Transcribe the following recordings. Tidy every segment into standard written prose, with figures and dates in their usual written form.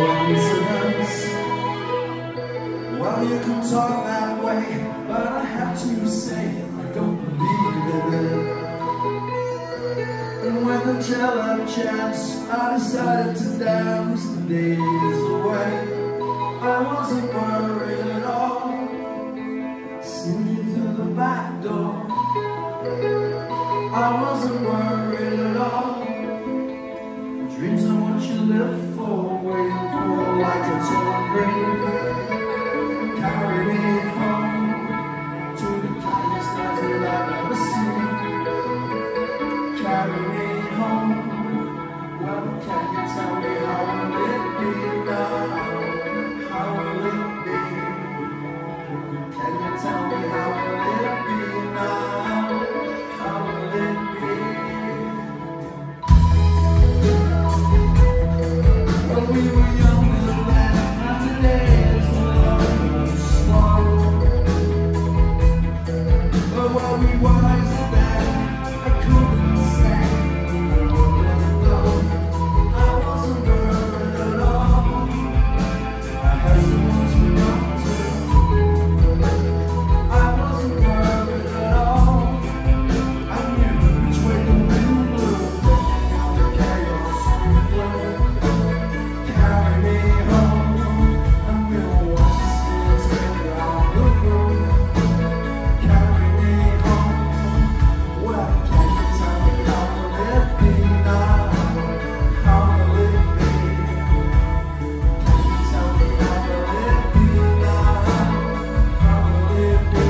coincidence. Well, you can talk that way, but I have to say I don't believe in it. And when the cello chants, I decided to dance the days away. I wasn't worried at all, sneaking through the back door. I wasn't worried at all. Dreams are what you live for, waiting for the light to turn green. Carry me home to the kindest night that I've ever seen. Carry me home. Well, can you tell me how will it be now? How will it be? Can you tell me how will it be now? How will it be? When we were younger then, and the days were long and slow. But while we wiser then, I couldn't say I wouldn't know. I wasn't worried at all. I had someone to run to. I wasn't worried at all. I knew which way the wind blew. All the chaos we flew. Carry me home, and we'll watch the spin around the room. Carry me home. Well, can you tell me how will it be now? How will it be? Can you tell me how will it be now? How will it be?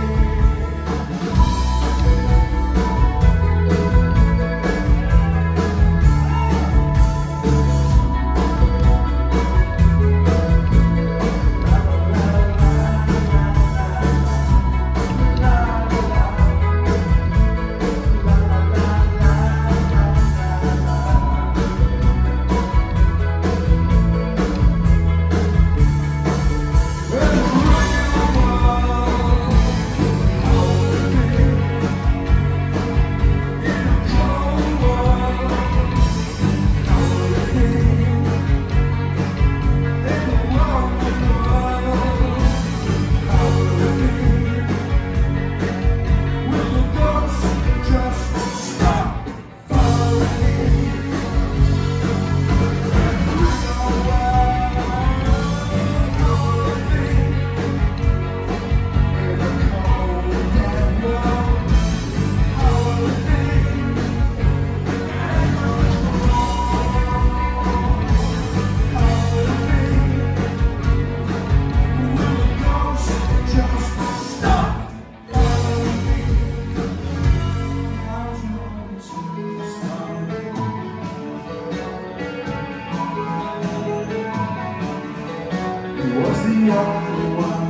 He was the only one.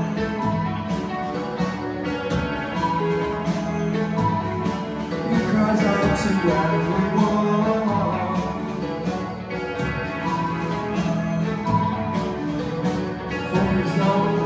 He cries out to everyone. For his own